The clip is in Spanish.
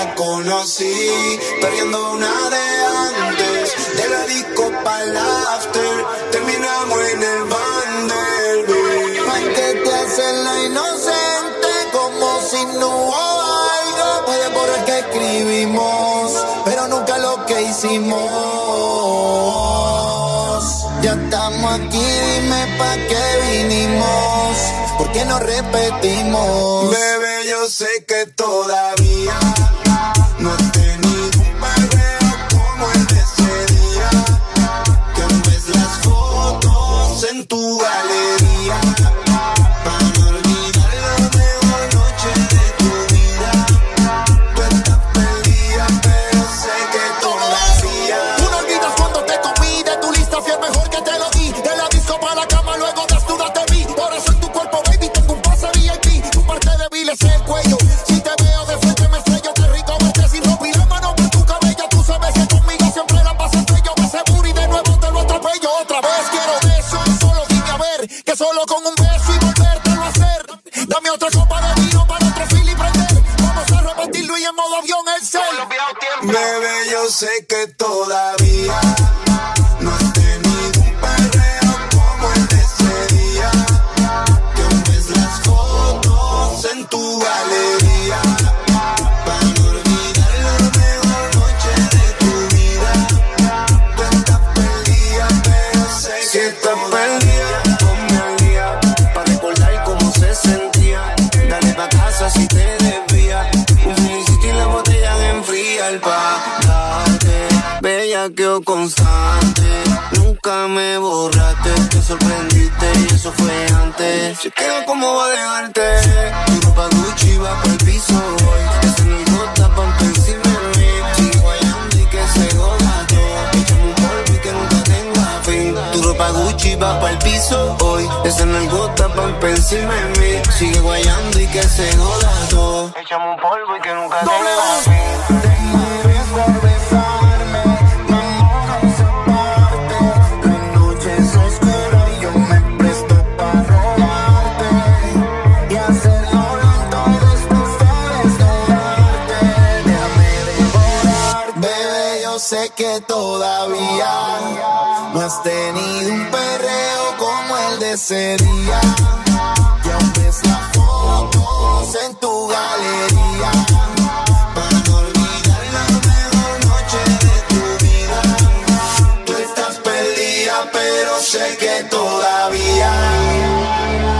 la conocí, perdiendo una de antes. De la disco pa'l after, terminamos en el Vanderbilt. Hay que te hacen la inocente, como si no hubo algo. Puede borrar que escribimos, pero nunca lo que hicimos. Ya estamos aquí, dime pa' qué vinimos, ¿por qué no repetimos? Bebé, yo sé que todavía no has tenido un perreo como el de ese día, que ves las fotos en tu galería, para no olvidar la mejor noche de tu vida. Tú estás perdida, pero sé que todavía. Tú no olvidas cuando te comí, de tu lista fui el mejor que te lo di. De la disco para la cama, luego desnuda te vi. Por eso en tu cuerpo, baby, tengo un pase VIP. Tu parte débil es el cuello. Si te veo de frente me estrello, qué rico verte sin ropa y la mano por tu cabello. Tú sabes que conmigo siempre la paso estrello. Me seguro y de nuevo te lo atropello. Otra vez quiero eso, solo dime a ver, que solo con un beso y volvértelo a hacer. Dame otra copa de vino para otro fil y prender. Vamos a repetirlo y en modo avión el cel. Bebé, yo sé que todavía no has tenido un perreo como el de ese día, que ves las fotos en tu galería, para no olvidar la mejor noche de tu vida. Tú estás perdida, pero sé que estás perdida. Ponme al día, pa' recordar cómo se sentía. Dale pa' casa si te desvías. Un felicito y la botella de enfriar pa' darte. Bella quedó constante, nunca me borraste. Te sorprendiste y eso fue antes. Se quedó como va a dejarte. Tu ropa Gucci va pa'l piso hoy. Esa no hay gota pa' encima de mí. Sigue guayando y que se joda todo. Échame un polvo y que nunca tenga fin. Tu ropa Gucci va pa'l piso hoy. Esa no hay gota pa' encima de mí. Sigue guayando y que se joda todo. Échame un polvo y que nunca tenga fin. Sé que todavía no has tenido un perreo como el de ese día, que aún ves las fotos en tu galería, para no olvidar la mejor noche de tu vida. Tú estás perdida, pero sé que todavía